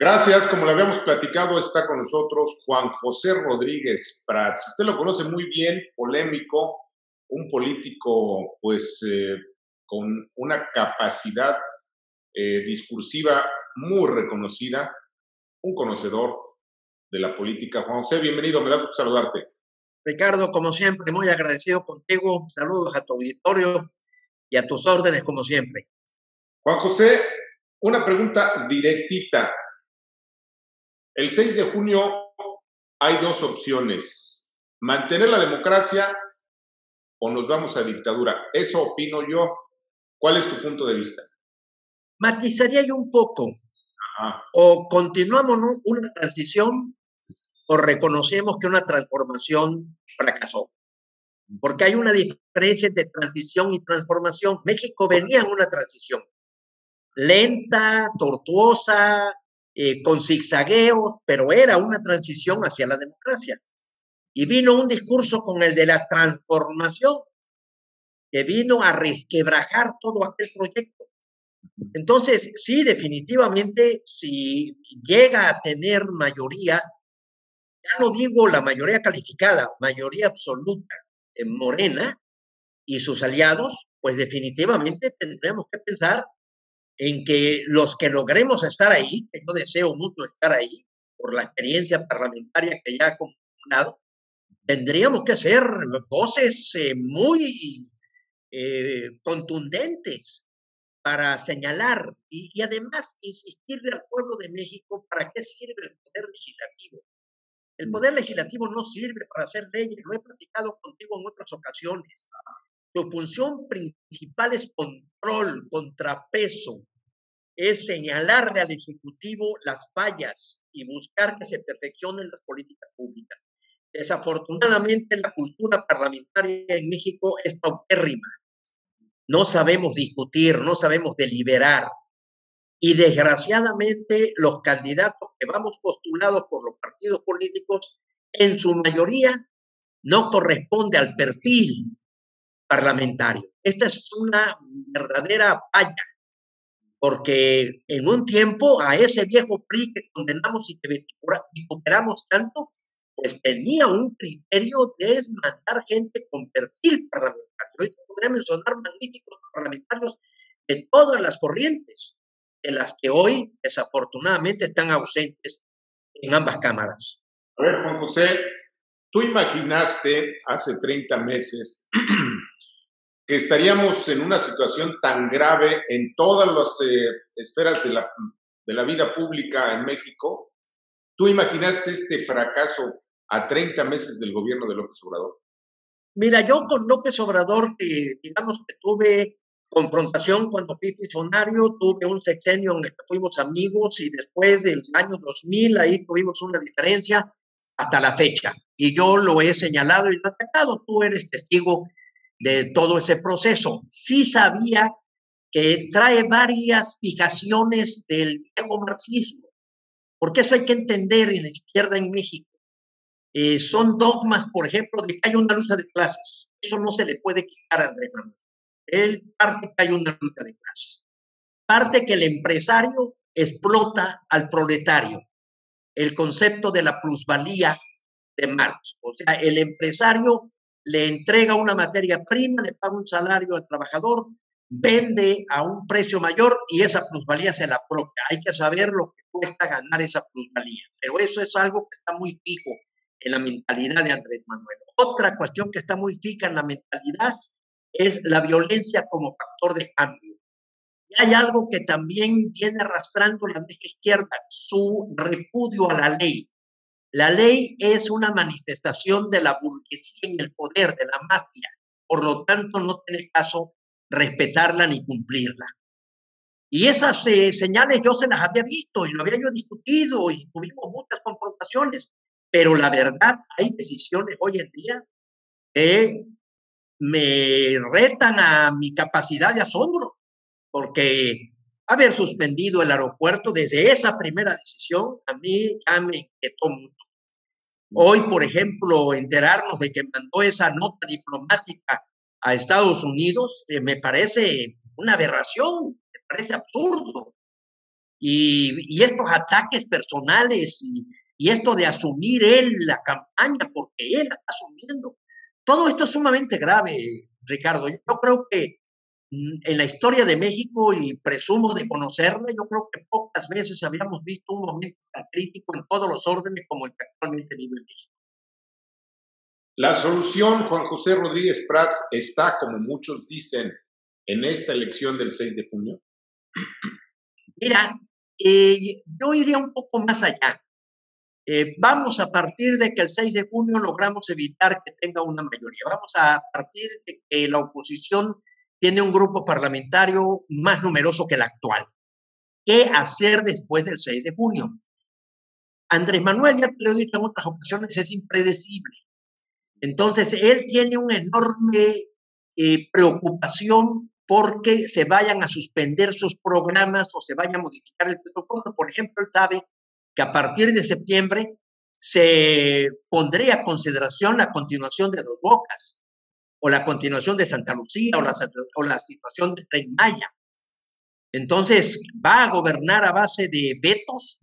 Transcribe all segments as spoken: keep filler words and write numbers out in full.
Gracias, como le habíamos platicado, está con nosotros Juan José Rodríguez Prats. Usted lo conoce muy bien, polémico, un político pues eh, con una capacidad eh, discursiva muy reconocida, un conocedor de la política. Juan José, bienvenido, me da gusto saludarte. Ricardo, como siempre, muy agradecido contigo. Saludos a tu auditorio y a tus órdenes, como siempre. Juan José, una pregunta directita. El seis de junio hay dos opciones: mantener la democracia o nos vamos a dictadura. Eso opino yo. ¿Cuál es tu punto de vista? Matizaría yo un poco. Ajá. O continuamos, ¿no?, una transición o reconocemos que una transformación fracasó. Porque hay una diferencia entre transición y transformación. México venía en una transición lenta, tortuosa, eh, con zigzagueos, pero era una transición hacia la democracia. Y vino un discurso con el de la transformación, que vino a resquebrajar todo aquel proyecto. Entonces, sí, definitivamente, si llega a tener mayoría, ya no digo la mayoría calificada, mayoría absoluta en Morena y sus aliados, pues definitivamente tendremos que pensar en que los que logremos estar ahí, que yo deseo mucho estar ahí, por la experiencia parlamentaria que ya he acumulado, tendríamos que hacer voces eh, muy eh, contundentes para señalar y, y además insistirle al pueblo de México para qué sirve el poder legislativo. El poder legislativo no sirve para hacer leyes, lo he platicado contigo en otras ocasiones. Su función principal es control, contrapeso, es señalarle al Ejecutivo las fallas y buscar que se perfeccionen las políticas públicas. Desafortunadamente, la cultura parlamentaria en México es paupérrima. No sabemos discutir, no sabemos deliberar. Y desgraciadamente los candidatos que vamos postulados por los partidos políticos, en su mayoría, no corresponde al perfil parlamentario. Esta es una verdadera falla, porque en un tiempo a ese viejo P R I que condenamos y que vituperamos tanto, pues tenía un criterio de mandar gente con perfil parlamentario. Hoy podría mencionar magníficos parlamentarios de todas las corrientes, de las que hoy desafortunadamente están ausentes en ambas cámaras. A ver, Juan José, tú imaginaste hace treinta meses que estaríamos en una situación tan grave en todas las eh, esferas de la, de la vida pública en México. ¿Tú imaginaste este fracaso a treinta meses del gobierno de López Obrador? Mira, yo con López Obrador, que digamos que tuve confrontación cuando fui funcionario, tuve un sexenio en el que fuimos amigos y después del año dos mil ahí tuvimos una diferencia hasta la fecha. Y yo lo he señalado y lo he atacado, tú eres testigo de todo ese proceso. Sí sabía que trae varias fijaciones del viejo marxismo, porque eso hay que entender en la izquierda en México. Eh, son dogmas, por ejemplo, de que hay una lucha de clases. Eso no se le puede quitar a Andrés Manuel. Él parte que hay una lucha de clases. Parte que el empresario explota al proletario. El concepto de la plusvalía de Marx. O sea, el empresario le entrega una materia prima, le paga un salario al trabajador, vende a un precio mayor y esa plusvalía se la propia. Hay que saber lo que cuesta ganar esa plusvalía. Pero eso es algo que está muy fijo en la mentalidad de Andrés Manuel. Otra cuestión que está muy fija en la mentalidad es la violencia como factor de cambio. Y hay algo que también viene arrastrando la vieja izquierda, su repudio a la ley. La ley es una manifestación de la burguesía en el poder, de la mafia. Por lo tanto, no tiene caso respetarla ni cumplirla. Y esas eh, señales yo se las había visto y lo había yo discutido y tuvimos muchas confrontaciones. Pero la verdad, hay decisiones hoy en día que me retan a mi capacidad de asombro, porque haber suspendido el aeropuerto desde esa primera decisión a mí ya me inquietó mucho. Hoy, por ejemplo, enterarnos de que mandó esa nota diplomática a Estados Unidos eh, me parece una aberración, me parece absurdo. y, y estos ataques personales y, y esto de asumir él la campaña porque él la está asumiendo, todo esto es sumamente grave, Ricardo. Yo creo que en la historia de México, y presumo de conocerla, yo creo que pocas veces habíamos visto un momento tan crítico en todos los órdenes como el que actualmente vive México. La solución, Juan José Rodríguez Prats, está, como muchos dicen, en esta elección del seis de junio. Mira, eh, yo iría un poco más allá. Eh, vamos a partir de que el seis de junio logramos evitar que tenga una mayoría. Vamos a partir de que la oposición tiene un grupo parlamentario más numeroso que el actual. ¿Qué hacer después del seis de junio? Andrés Manuel, ya te lo he dicho en otras ocasiones, es impredecible. Entonces, él tiene una enorme eh, preocupación porque se vayan a suspender sus programas o se vaya a modificar el presupuesto. Por ejemplo, él sabe que a partir de septiembre se pondría a consideración la continuación de Dos Bocas, o la continuación de Santa Lucía, o la, o la situación de Tren Maya. Entonces, ¿va a gobernar a base de vetos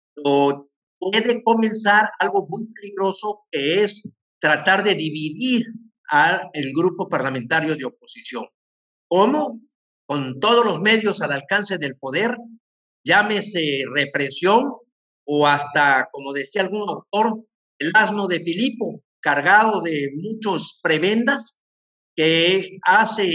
o puede comenzar algo muy peligroso, que es tratar de dividir al grupo parlamentario de oposición? ¿Cómo? Con todos los medios al alcance del poder, llámese represión o hasta, como decía algún autor, el asno de Filipo, cargado de muchos prebendas, que hace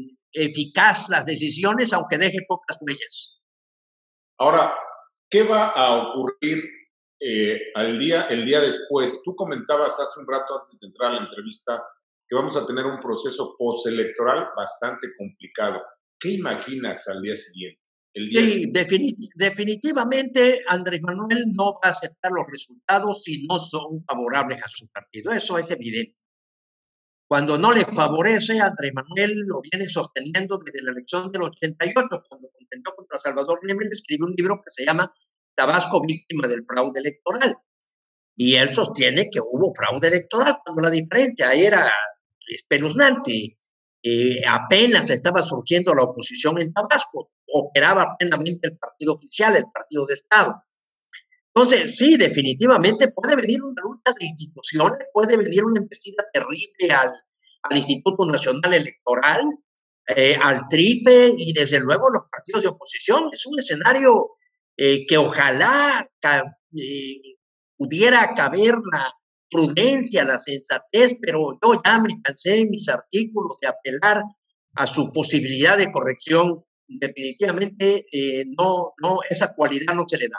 eficaz las decisiones, aunque deje pocas huellas. Ahora, ¿qué va a ocurrir eh, al día, el día después? Tú comentabas hace un rato, antes de entrar a la entrevista, que vamos a tener un proceso postelectoral bastante complicado. ¿Qué imaginas al día siguiente? El día Sí, siguiente. definit definitivamente Andrés Manuel no va a aceptar los resultados si no son favorables a su partido. Eso es evidente. Cuando no le favorece, Andrés Manuel lo viene sosteniendo desde la elección del ochenta y ocho, cuando contendió contra Salvador Lemen, escribió un libro que se llama Tabasco, víctima del fraude electoral. Y él sostiene que hubo fraude electoral, cuando la diferencia era espeluznante. Eh, apenas estaba surgiendo la oposición en Tabasco, operaba plenamente el partido oficial, el partido de Estado. Entonces, sí, definitivamente puede venir una lucha de instituciones, puede venir una embestida terrible al, al Instituto Nacional Electoral, eh, al TRIFE y desde luego los partidos de oposición. Es un escenario eh, que ojalá eh, pudiera caber la prudencia, la sensatez, pero yo ya me cansé en mis artículos de apelar a su posibilidad de corrección. Definitivamente eh, no, no, esa cualidad no se le da.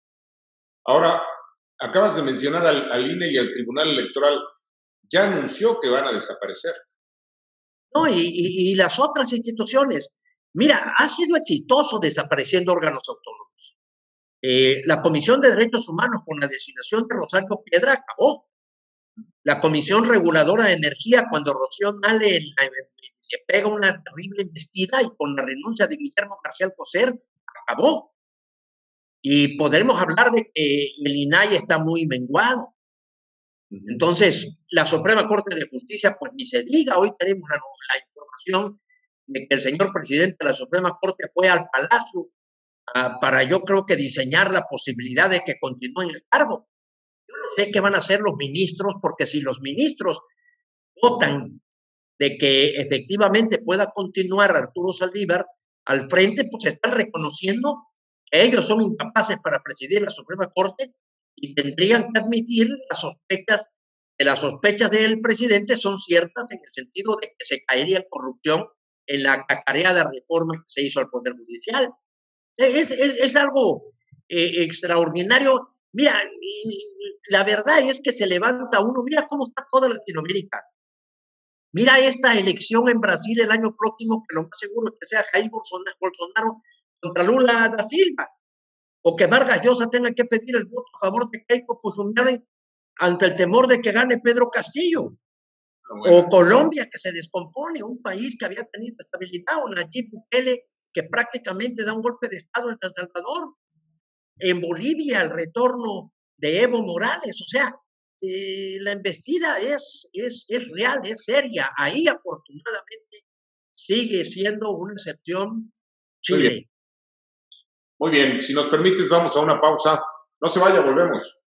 Ahora, acabas de mencionar al, al I N E y al Tribunal Electoral. Ya anunció que van a desaparecer. No, y, y, y las otras instituciones. Mira, ha sido exitoso desapareciendo órganos autónomos. Eh, la Comisión de Derechos Humanos, con la designación de Rosario Piedra, acabó. La Comisión Reguladora de Energía, cuando Rocío Nale le, le pega una terrible embestida, y con la renuncia de Guillermo García Alcocer, acabó. Y podremos hablar de que el I N A I está muy menguado. Entonces, la Suprema Corte de Justicia, pues ni se diga. Hoy tenemos la, la información de que el señor presidente de la Suprema Corte fue al Palacio uh, para, yo creo que, diseñar la posibilidad de que continúe en el cargo. Yo no sé qué van a hacer los ministros, porque si los ministros votan de que efectivamente pueda continuar Arturo Saldívar al frente, pues están reconociendo que ellos son incapaces para presidir la Suprema Corte y tendrían que admitir las sospechas, que las sospechas del presidente son ciertas, en el sentido de que se caería en corrupción en la cacareada reforma que se hizo al Poder Judicial. Es, es, es algo eh, extraordinario. Mira, la verdad es que se levanta uno, mira cómo está toda Latinoamérica. Mira esta elección en Brasil el año próximo, que lo más seguro es que sea Jair Bolsonaro contra Lula da Silva, o que Vargas Llosa tenga que pedir el voto a favor de Keiko Fujimori ante el temor de que gane Pedro Castillo. Bueno. O Colombia, que se descompone, un país que había tenido estabilidad, o Nayib Bukele, que prácticamente da un golpe de Estado en San Salvador. En Bolivia, el retorno de Evo Morales. O sea, eh, la embestida es, es, es real, es seria. Ahí, afortunadamente, sigue siendo una excepción Chile. Muy bien, si nos permites, vamos a una pausa. No se vaya, volvemos.